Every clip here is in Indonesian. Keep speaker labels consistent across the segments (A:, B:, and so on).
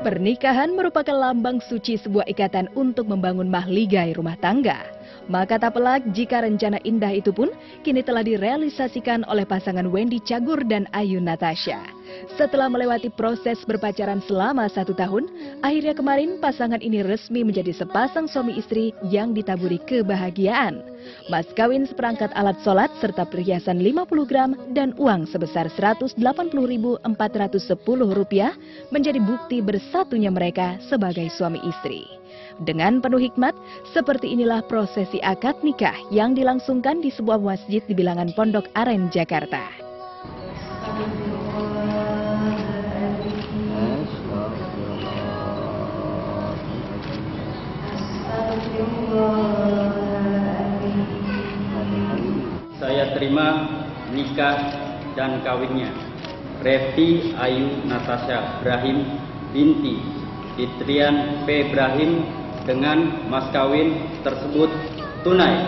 A: Pernikahan merupakan lambang suci sebuah ikatan untuk membangun mahligai rumah tangga. Maka tak pelak jika rencana indah itu pun kini telah direalisasikan oleh pasangan Wendy Cagur dan Ayu Natasha. Setelah melewati proses berpacaran selama 1 tahun, akhirnya kemarin pasangan ini resmi menjadi sepasang suami istri yang ditaburi kebahagiaan. Mas kawin seperangkat alat sholat serta perhiasan 50 gram dan uang sebesar Rp180.410 menjadi bukti bersatunya mereka sebagai suami istri. Dengan penuh hikmat, seperti inilah prosesi akad nikah yang dilangsungkan di sebuah masjid di bilangan Pondok Aren, Jakarta.
B: Saya terima nikah dan kawinnya Revi Ayu Natasha Ibrahim binti Fitrian P. Ibrahim dengan mas kawin tersebut tunai.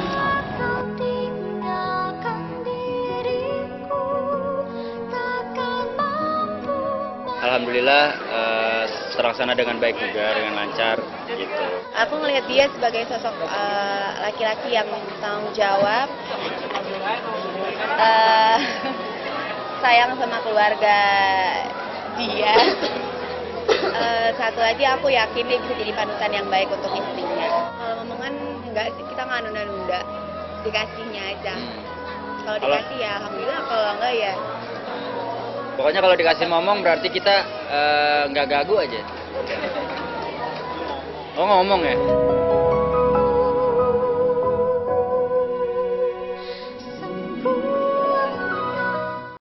C: Alhamdulillah terlaksana dengan baik juga, dengan lancar gitu.
D: Aku ngelihat dia sebagai sosok laki-laki yang tanggung jawab, sayang sama keluarga dia. Satu lagi aku yakin dia bisa jadi panutan yang baik untuk istrinya. Kalau ngomongan enggak sih, kita nggak nunda-nunda, dikasihnya aja. Kalau dikasih ya alhamdulillah, kalau enggak ya.
C: Pokoknya kalau dikasih ngomong berarti kita nggak gagu aja. Oh ngomong ya?